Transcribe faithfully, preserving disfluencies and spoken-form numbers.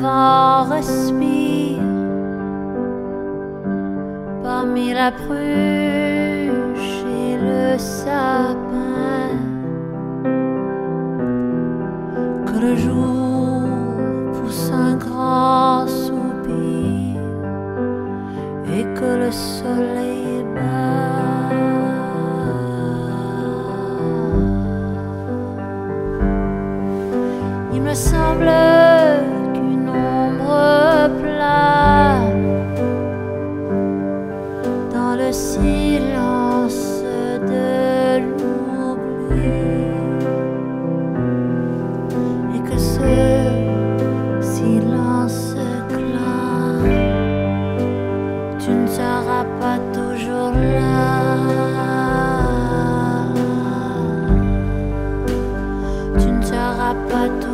vent respire parmi la pruche et le sapin, que le jour pousse un grand soupir et que le soleil bat. Il me semble qu'une ombre plane dans le silence de l'oubli, et que ce silence clame, tu ne seras pas toujours là, tu ne seras pas toujours